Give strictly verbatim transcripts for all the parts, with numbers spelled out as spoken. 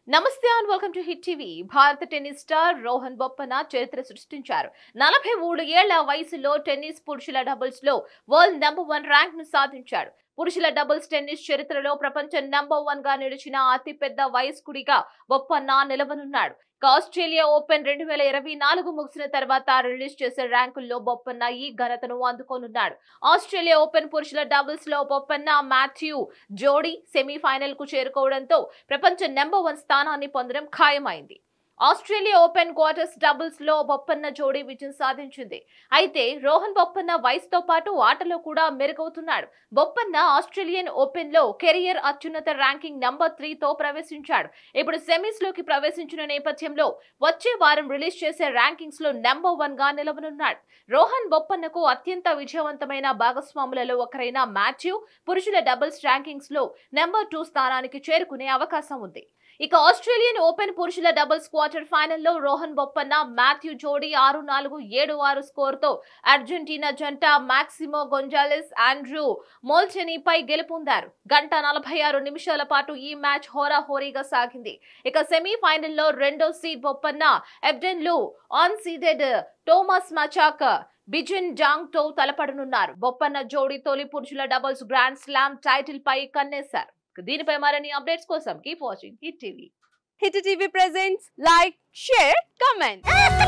నమస్తే and welcome to hit TV. భారత tennis star Rohan Bopanna చరిత్ర సృష్టించారు. నలభై మూడు ఏళ్ల వయసులో టెన్నిస్ పురుషుల డబుల్స్ లో వరల్డ్ నెంబర్ వన్ ర్యాంక్ ను సాధించాడు. పురుషుల డబుల్స్ టెన్నిస్ చరిత్రలో ప్రపంచ నెంబర్ వన్ గా నిలిచిన అతిపెద్ద వయస్కుడిగా బొప్పన్న నిలవనున్నాడు. ఆస్ట్రేలియా ఓపెన్ రెండు వేల ఇరవై నాలుగు ముగిసిన తర్వాత రిలీజ్ చేసే ర్యాంకుల్లో బొప్పన్న ఈ ఘనతను అందుకోనున్నాడు. ఆస్ట్రేలియా ఓపెన్ పురుషుల డబుల్స్ లో బొప్పన్న మాథ్యూ జోడీ సెమీఫైనల్ కు చేరుకోవడంతో ప్రపంచ నెంబర్ వన్ స్థానాన్ని పొందడం ఖాయమైంది. ఆస్ట్రేలియా ఓపెన్ క్వార్టర్స్ డబుల్స్ లో బొప్పన్న జోడీ విజయం సాధించింది. అయితే రోహన్ బొప్పన్న వయసుతో పాటు ఆటలో కూడా మెరుగవుతున్నాడు. బొప్పన్న ఆస్ట్రేలియన్ ఓపెన్ లో కెరియర్ అత్యున్నత ర్యాంకింగ్ నంబర్ త్రీ తో ప్రవేశించాడు. ఇప్పుడు సెమీస్ లోకి ప్రవేశించిన నేపథ్యంలో వచ్చే వారం రిలీజ్ చేసే ర్యాంకింగ్స్ లో నెంబర్ వన్ గా నిలవనున్నాడు. రోహన్ బొప్పన్నకు అత్యంత విజయవంతమైన భాగస్వాములలో ఒకరైన మాథ్యూ పురుషుల డబుల్స్ ర్యాంకింగ్స్ లో నెంబర్ టూ స్థానానికి చేరుకునే అవకాశం ఉంది. ఇక ఆస్ట్రేలియన్ ఓపెన్ పురుషుల డబుల్స్ క్వార్టర్ ఫైనల్లో రోహన్ బొప్పన్న మాథ్యూ జోడీ ఆరు నాలుగు ఏడు ఆరు స్కోర్ తో అర్జెంటీనా జంట మాక్సిమో గొంజాలెస్ ఆండ్రూ మోల్చెనీపై గెలుపొందారు. గంట నలభై ఆరు నిమిషాల పాటు ఈ మ్యాచ్ హోరాహోరీగా సాగింది. ఇక సెమీఫైనల్లో రెండో సీడ్ బొప్పన్న ఎబ్డెన్ లు ఆన్ సీడెడ్ థోమస్ మచాక్ బిజిన్ జాంగ్ తో తలపడనున్నారు. బొప్పన్న జోడీ తొలి పురుషుల డబుల్స్ గ్రాండ్ స్లామ్ టైటిల్ పై కన్నేశారు. దీనిపై మరిన్ని అప్డేట్స్ కోసం keep watching Hit TV. Hit TV presents like, share, comment.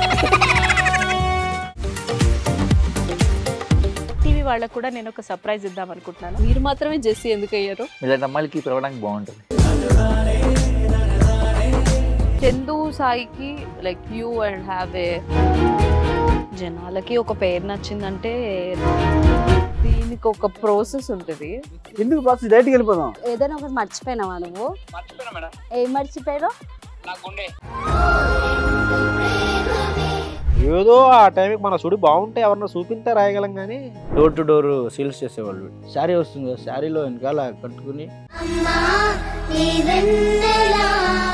TV వాళ్ళకు కూడా నేను ఒక సర్ప్రైజ్ ఇద్దాం అనుకుంటున్నాను. మీరు మాత్రమే జెస్సీ ఎందుకు అయ్యారు? ఇలాంటి అమ్మాయిలకి పిలవడానికి బాగుంటుంది. చందు సాయికి like you and have a జనాలకి ఒక పేరు నచ్చిందంటే దీనికి ఒక ప్రాసెస్ ఉంటుంది. ఎందుకు బాక్స్ డైరెక్ట్‌గా వెళ్ళిపోదాం. ఏదైనా ఒకటి మర్చిపోయినావా నువ్వు? మర్చిపోయినా మేడం. ఏం మర్చిపోయారు? నా గుండె. ఏదో ఆ టైంకి మన సుడి బాగుంటే ఎవరన్నా చూపింటే రాయగలం కానీ డోర్ టు డోర్ సేల్స్ చేసేవాళ్ళు. శారీ వస్తుంది, శారీలో వెనకాల కట్టుకుని